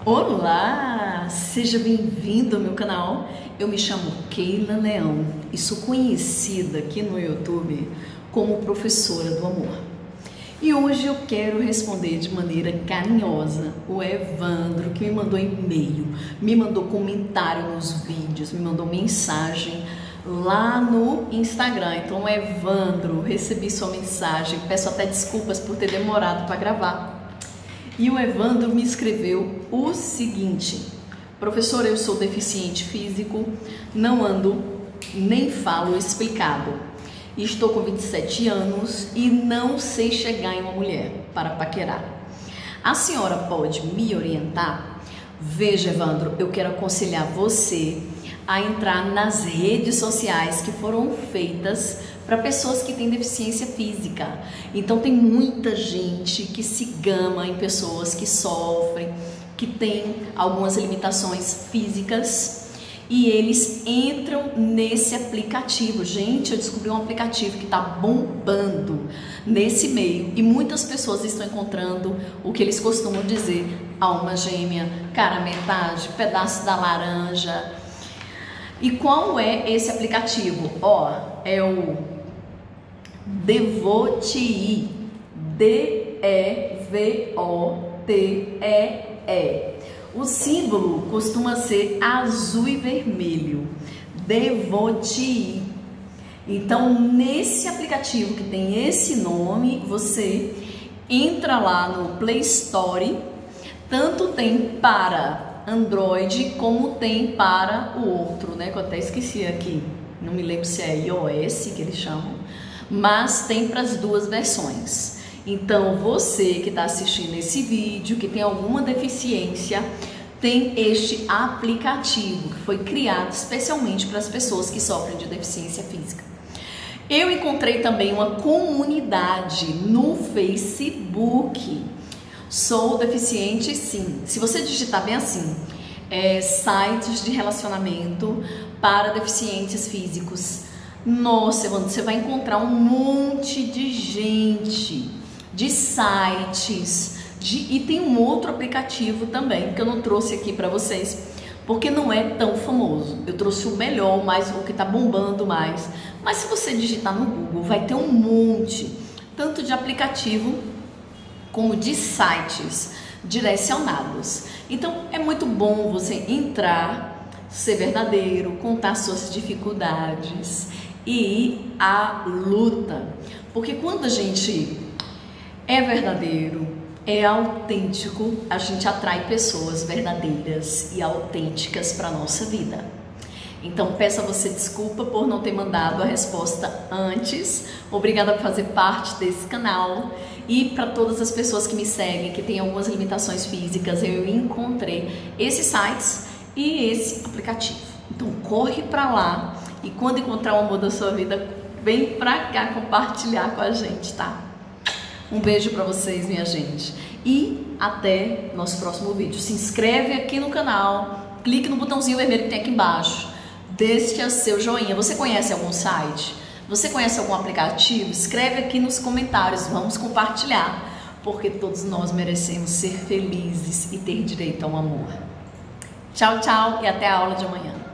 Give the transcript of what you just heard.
Olá, seja bem-vindo ao meu canal. Eu me chamo Keila Leão e sou conhecida aqui no YouTube como professora do amor. E hoje eu quero responder de maneira carinhosa o Evandro, que me mandou e-mail, me mandou comentário nos vídeos, me mandou mensagem lá no Instagram. Então, Evandro, recebi sua mensagem, peço até desculpas por ter demorado para gravar. E o Evandro me escreveu o seguinte: professora, eu sou deficiente físico, não ando nem falo explicado. Estou com 27 anos e não sei chegar em uma mulher para paquerar. A senhora pode me orientar? Veja, Evandro, eu quero aconselhar você a entrar nas redes sociais que foram feitas para pessoas que têm deficiência física. Então tem muita gente que se gama em pessoas que sofrem, que têm algumas limitações físicas, e eles entram nesse aplicativo. Gente, eu descobri um aplicativo que está bombando nesse meio e muitas pessoas estão encontrando o que eles costumam dizer: alma gêmea, cara metade, pedaço da laranja. E qual é esse aplicativo? É o Devotee, Devotee. O símbolo costuma ser azul e vermelho, Devotee. Então, nesse aplicativo que tem esse nome, você entra lá no Play Store, tanto tem para Android como tem para o outro, né? Que eu até esqueci aqui, não me lembro se é iOS que eles chamam, mas tem para as duas versões. Então, você que está assistindo esse vídeo, que tem alguma deficiência, tem este aplicativo que foi criado especialmente para as pessoas que sofrem de deficiência física. Eu encontrei também uma comunidade no Facebook. Sou deficiente, sim. Se você digitar bem assim, sites de relacionamento para deficientes físicos, nossa, Evandro, você vai encontrar um monte de gente, de sites, e tem um outro aplicativo também que eu não trouxe aqui para vocês porque não é tão famoso. Eu trouxe o melhor, o que está bombando mais. Mas se você digitar no Google, vai ter um monte, tanto de aplicativo como de sites direcionados. Então é muito bom você entrar, ser verdadeiro, contar suas dificuldades e ir à luta. Porque quando a gente é verdadeiro, é autêntico, a gente atrai pessoas verdadeiras e autênticas para a nossa vida. Então peço a você desculpa por não ter mandado a resposta antes. Obrigada por fazer parte desse canal. E para todas as pessoas que me seguem, que têm algumas limitações físicas, eu encontrei esses sites e esse aplicativo. Então corre para lá e quando encontrar o amor da sua vida, vem para cá compartilhar com a gente, tá? Um beijo para vocês, minha gente. E até nosso próximo vídeo. Se inscreve aqui no canal, clique no botãozinho vermelho que tem aqui embaixo. Deixe seu joinha. Você conhece algum site? Você conhece algum aplicativo? Escreve aqui nos comentários, vamos compartilhar, porque todos nós merecemos ser felizes e ter direito ao amor. Tchau, tchau e até a aula de amanhã.